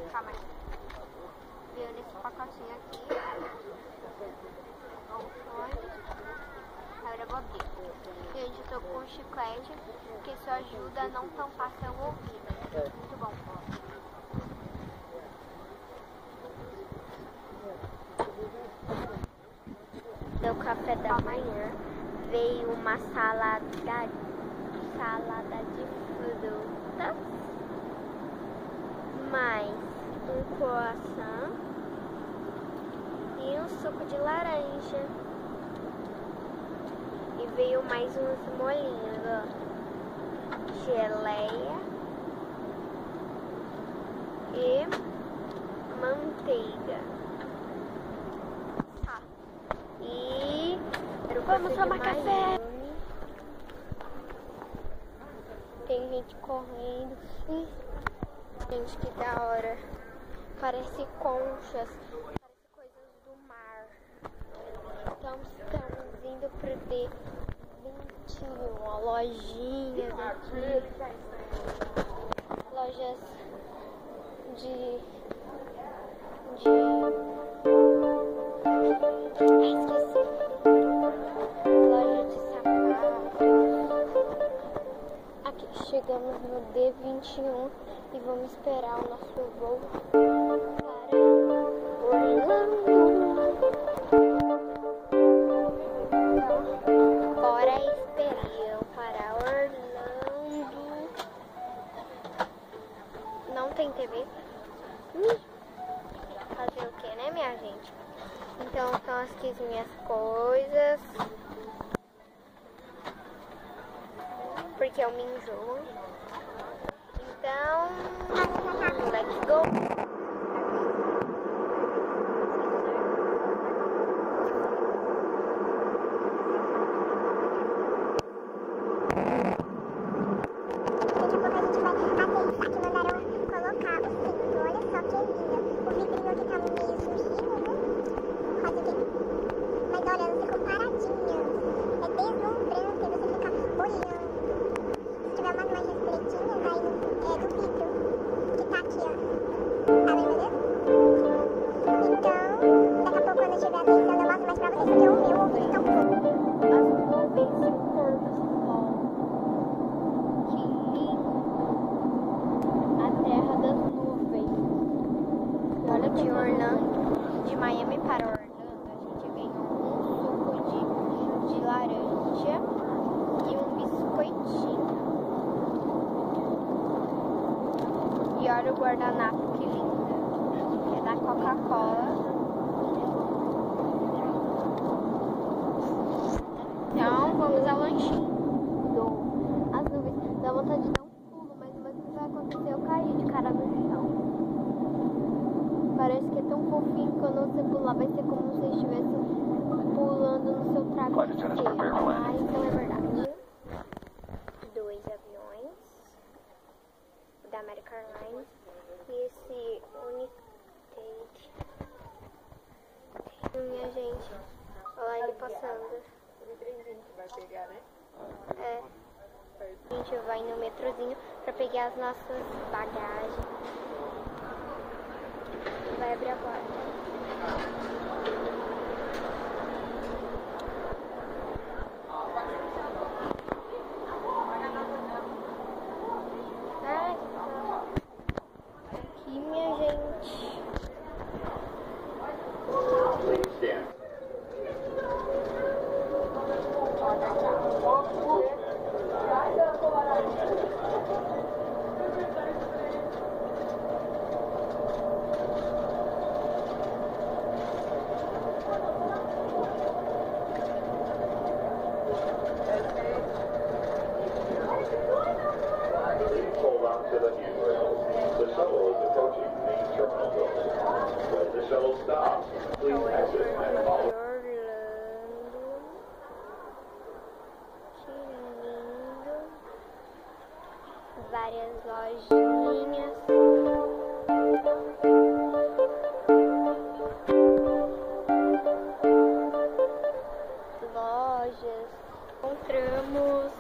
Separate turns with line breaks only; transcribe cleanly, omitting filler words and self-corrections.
Calma aí. Veio nesse pacotinho aqui. Agora eu vou abrir. Gente, eu tô com chiclete, porque isso ajuda a não tampar seu ouvido. Muito bom. Deu café da manhã. Veio uma salada de frutas, mais um croissant e um suco de laranja. E veio mais uns molhinhos, ó. Geleia e manteiga. Tá. E vamos tomar café. Tem gente correndo. Gente, que da hora. Parece conchas. Parece coisas do mar. Então estamos indo pro D21. Ó, lojinhas aqui. Lojas de esqueci. Loja de sapatos. Aqui chegamos no D21 e vamos esperar o nosso voo para Orlando. Então, bora esperar para Orlando. Não tem TV? Fazer o que, né, minha gente? Então, estão aqui as minhas coisas. Porque eu me enjoo. Então, let's go! De Orlando, de Miami para Orlando, a gente ganhou um suco de laranja e um biscoitinho. E olha o guardanapo, que lindo. É da Coca-Cola. Então, vamos ao lanchinho. As nuvens, dá vontade de dar um pulo, mas o que vai acontecer? Eu caí de cara no chão. Parece que é tão fofinho que quando você pular vai ser como se estivesse pulando no seu travesseiro. Ah, então é verdade. 2 aviões da American Airlines e esse United. Minha gente, olha lá ele passando. Vai pegar, né? É. A gente vai no metrozinho pra pegar as nossas bagagens. Vai abrir a porta. Aqui, minha gente. Várias lojinhas. Lojas. Encontramos